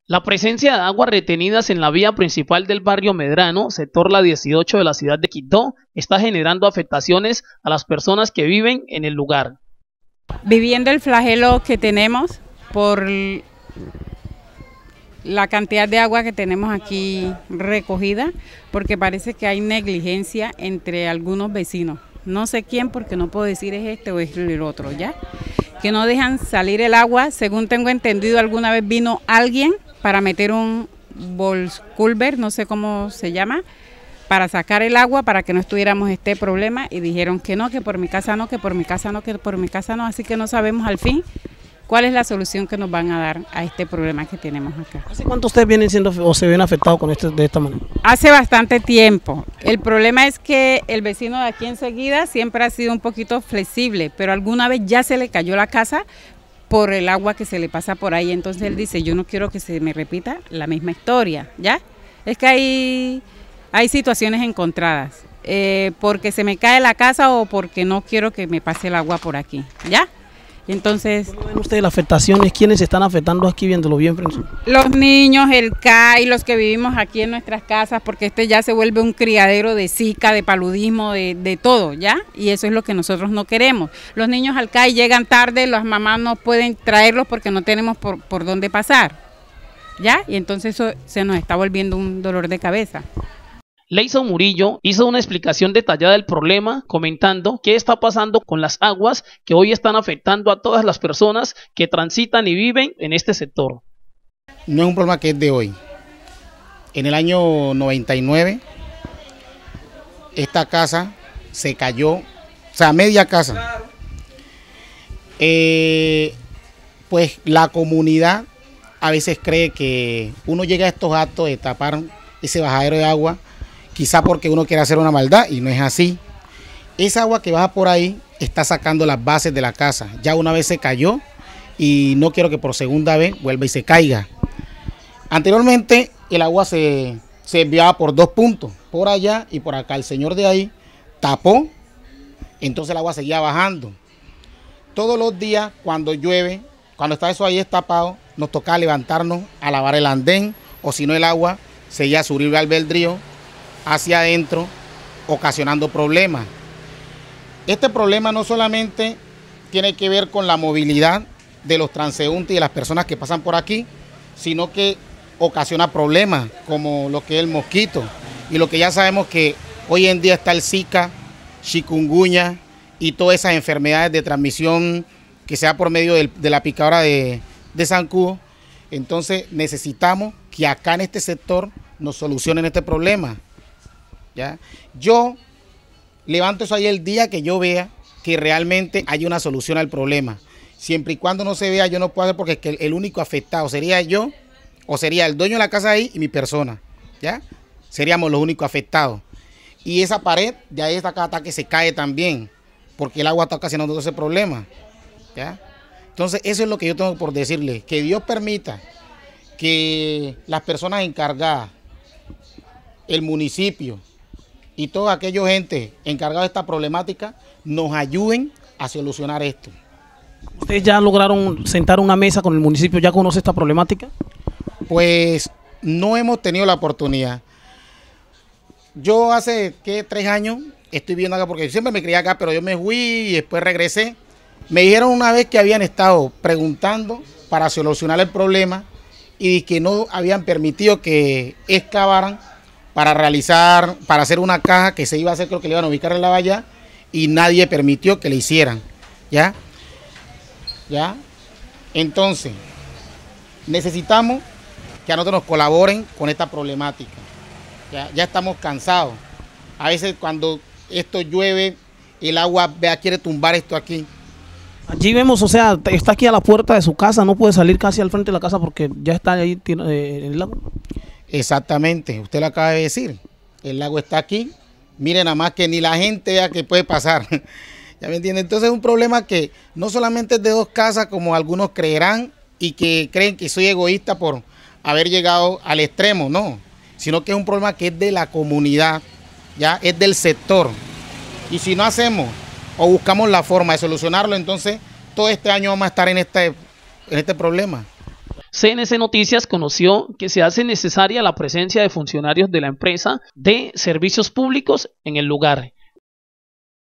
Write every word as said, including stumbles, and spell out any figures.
La presencia de aguas retenidas en la vía principal del barrio Medrano, sector La dieciocho de la ciudad de Quito, está generando afectaciones a las personas que viven en el lugar. Viviendo el flagelo que tenemos por la cantidad de agua que tenemos aquí recogida, porque parece que hay negligencia entre algunos vecinos. No sé quién, porque no puedo decir es este o es el otro, ¿ya? Que no dejan salir el agua. Según tengo entendido, alguna vez vino alguien para meter un bolsculver, no sé cómo se llama, para sacar el agua para que no estuviéramos este problema, y dijeron que no, que por mi casa no, que por mi casa no, que por mi casa no, así que no sabemos al fin cuál es la solución que nos van a dar a este problema que tenemos acá. ¿Hace cuánto ustedes vienen siendo o se ven afectados con esto de esta manera? Hace bastante tiempo. El problema es que el vecino de aquí enseguida siempre ha sido un poquito flexible, pero alguna vez ya se le cayó la casa por el agua que se le pasa por ahí. Entonces él dice, yo no quiero que se me repita la misma historia, ¿ya? Es que hay, hay situaciones encontradas, eh, porque se me cae la casa o porque no quiero que me pase el agua por aquí, ¿ya? Entonces, ¿cómo ven ustedes las afectaciones? ¿Quiénes se están afectando aquí viéndolo bien? Los niños, el C A I, los que vivimos aquí en nuestras casas, porque este ya se vuelve un criadero de zika, de paludismo, de, de todo, ¿ya? Y eso es lo que nosotros no queremos. Los niños al C A I llegan tarde, las mamás no pueden traerlos porque no tenemos por, por dónde pasar, ¿ya? Y entonces eso se nos está volviendo un dolor de cabeza. Leison Murillo hizo una explicación detallada del problema, comentando qué está pasando con las aguas que hoy están afectando a todas las personas que transitan y viven en este sector. No es un problema que es de hoy. En el año noventa y nueve, esta casa se cayó, o sea, media casa. Eh, pues la comunidad a veces cree que uno llega a estos actos de tapar ese bajadero de agua, quizá porque uno quiere hacer una maldad, y no es así. Esa agua que baja por ahí está sacando las bases de la casa. Ya una vez se cayó y no quiero que por segunda vez vuelva y se caiga. Anteriormente el agua se, se enviaba por dos puntos, por allá y por acá. El señor de ahí tapó, entonces el agua seguía bajando. Todos los días cuando llueve, cuando está eso ahí tapado, nos tocaba levantarnos a lavar el andén, o si no el agua seguía a subir al albedrío hacia adentro, ocasionando problemas. Este problema no solamente tiene que ver con la movilidad de los transeúntes y de las personas que pasan por aquí, sino que ocasiona problemas como lo que es el mosquito, y lo que ya sabemos que hoy en día está el zika, chikungunya y todas esas enfermedades de transmisión que sea por medio de, de la picadura de, de zancudo. Entonces necesitamos que acá en este sector nos solucionen este problema. ¿Ya? Yo levanto eso ahí el día que yo vea que realmente hay una solución al problema. Siempre y cuando no se vea, yo no puedo hacer, porque es que el, el único afectado sería yo, o sería el dueño de la casa ahí y mi persona, ¿ya? Seríamos los únicos afectados. Y esa pared de ahí está cada que se cae también, porque el agua está ocasionando todo ese problema, ¿ya? Entonces eso es lo que yo tengo por decirle, que Dios permita que las personas encargadas, el municipio y toda aquella gente encargada de esta problemática nos ayuden a solucionar esto. ¿Ustedes ya lograron sentar una mesa con el municipio? ¿Ya conoce esta problemática? Pues no hemos tenido la oportunidad. Yo hace, ¿qué? Tres años estoy viviendo acá, porque siempre me crié acá, pero yo me fui y después regresé. Me dijeron una vez que habían estado preguntando para solucionar el problema y que no habían permitido que excavaran para realizar, para hacer una caja que se iba a hacer, creo que le iban a ubicar en la valla, y nadie permitió que le hicieran, ¿ya? ¿Ya? Entonces, necesitamos que a nosotros nos colaboren con esta problemática. Ya, ya estamos cansados. A veces cuando esto llueve, el agua, vea, quiere tumbar esto aquí. Allí vemos, o sea, está aquí a la puerta de su casa, no puede salir casi al frente de la casa porque ya está ahí eh, el lago. Exactamente, usted lo acaba de decir, el lago está aquí, miren nada más que ni la gente vea que puede pasar, ¿ya me entiende? Entonces es un problema que no solamente es de dos casas como algunos creerán y que creen que soy egoísta por haber llegado al extremo, no, sino que es un problema que es de la comunidad, ya es del sector, y si no hacemos o buscamos la forma de solucionarlo, entonces todo este año vamos a estar en este, en este problema. C N C Noticias conoció que se hace necesaria la presencia de funcionarios de la empresa de servicios públicos en el lugar